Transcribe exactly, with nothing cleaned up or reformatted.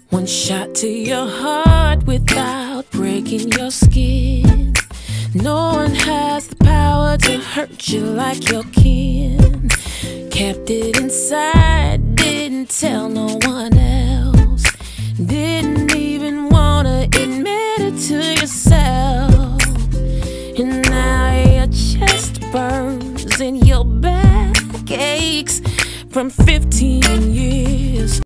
One shot to your heart without breaking your skin. No one has the power to hurt you like your kin. Kept it inside, didn't tell no one else. Didn't even wanna admit it to yourself. And now your chest burns and your back aches from fifteen years.